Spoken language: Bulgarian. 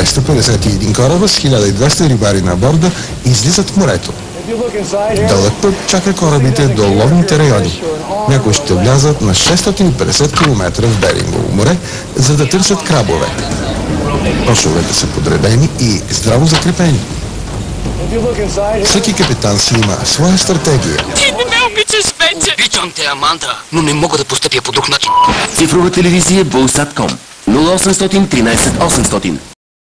251 кораба с 1200 рибари на борда излизат в морето. Дълъг път чака корабите до ловните райони. Някои ще влязат на 650 км в Берингово море, за да търсят крабове. Ношовете са подредени и здраво закрепени. Всеки капитан си има своя стратегия. Ти не ме обичаш вече! Обичам те, Аманда, но не мога да постъпя по друг начин. Цифрова телевизия Bulsat.com 0800 13 800